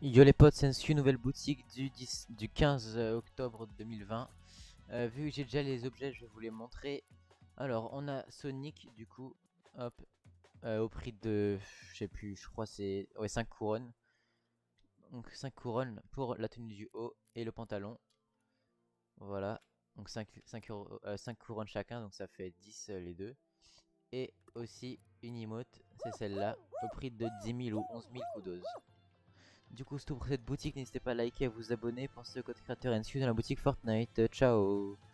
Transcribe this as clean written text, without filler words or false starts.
Yo les potes, Sensu, nouvelle boutique du 15 octobre 2020. Vu que j'ai déjà les objets, je vais vous les montrer. Alors, on a Sonic, du coup, hop, au prix de, je sais plus, je crois c'est ouais, 5 couronnes. Donc 5 couronnes pour la tenue du haut et le pantalon. Voilà, donc 5 couronnes chacun, donc ça fait 10 les deux. Et aussi une emote, c'est celle-là, au prix de 10 000 ou 11 000 kudos. Du coup, c'est tout pour cette boutique. N'hésitez pas à liker et à vous abonner. Pensez au code créateur NSU dans la boutique Fortnite. Ciao!